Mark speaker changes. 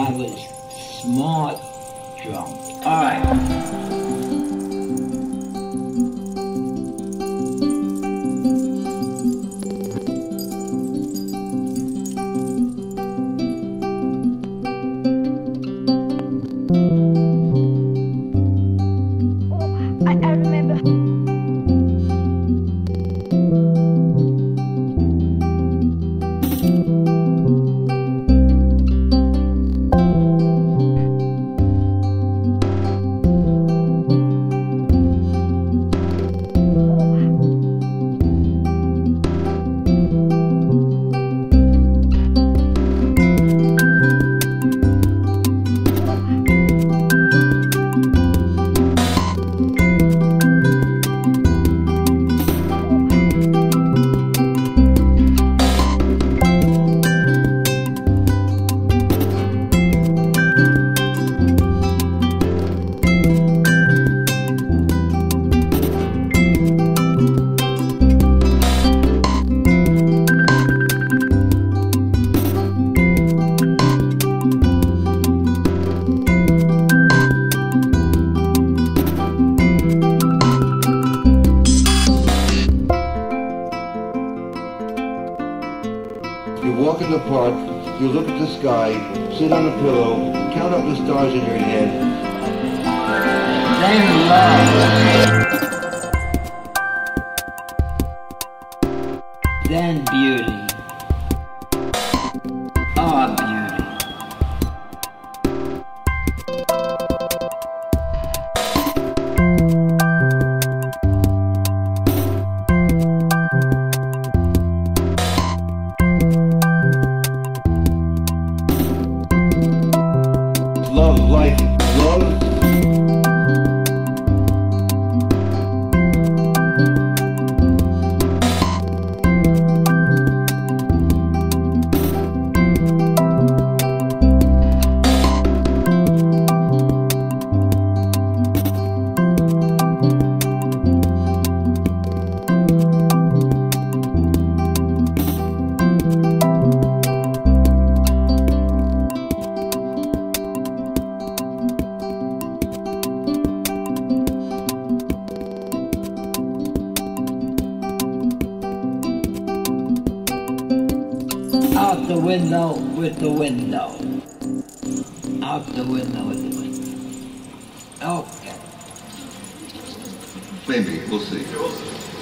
Speaker 1: I was smart drunk. All right.
Speaker 2: I remember.
Speaker 3: You walk in the park, you look at the sky, sit on a pillow, count up the stars in your head.
Speaker 1: Then love. Then beauty. Oh, beauty.
Speaker 3: Love, life, love.
Speaker 1: Out the window with the window. Out the window with the window. Okay.
Speaker 4: Maybe, we'll see.